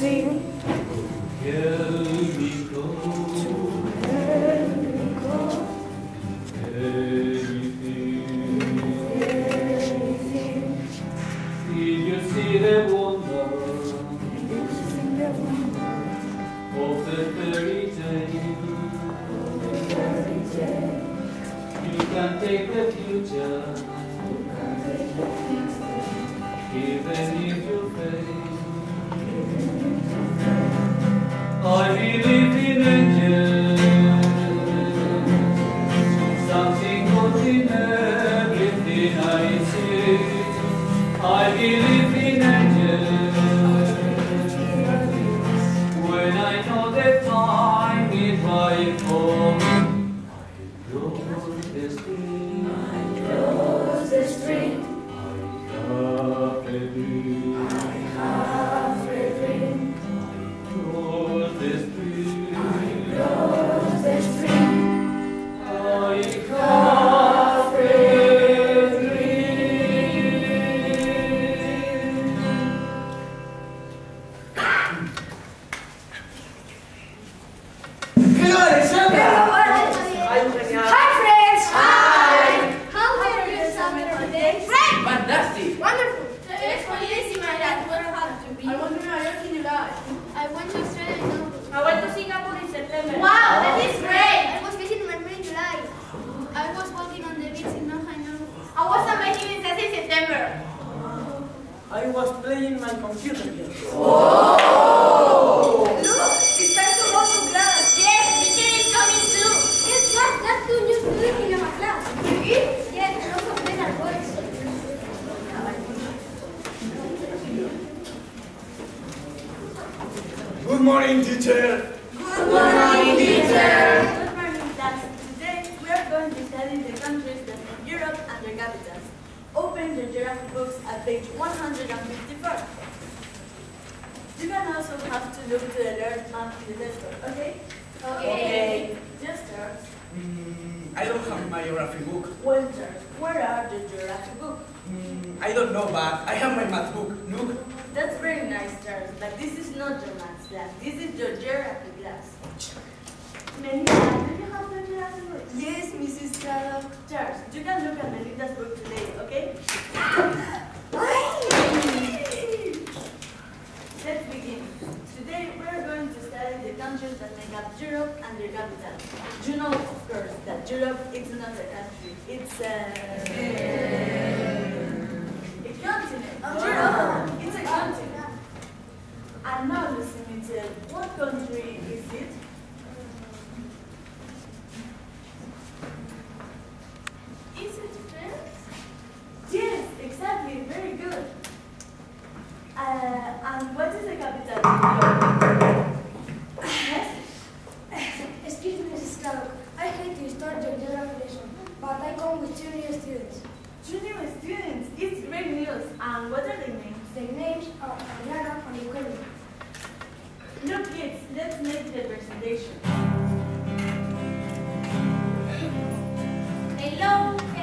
Good morning, teacher. Good morning, teacher. Good morning, class. Today we are going to study the countries that make Europe and their capitals. Open the geography books at page 154. You can also have to look to the alert map in the desktop, okay? Okay. Just start. I don't have my geography book. Well, George, where are the geography books? I don't know, but I have my math book. Look. That's very nice, Charles, but this is not your math class. This is your geography class. Melissa, do you have the geography book? Yes, Mrs. Charles. Charles, you can look at Melinda's book today, okay? Let's begin. Today we are going to study the countries that make up Europe and their capitals. You know, of course, that Europe is not a country. It's a continent. Europe, it's a continent. And now listen me tell, what country is it? Is it France? Yes, exactly, very good. And what is the capital of Europe? Excuse me, Mrs. Clark. I hate to start your geography lesson, but I come with 2 new students. 2 new students? It's great news. And what are their names? Their names are Adriana and Eugenia. Look, kids, let's make the presentation. Hello,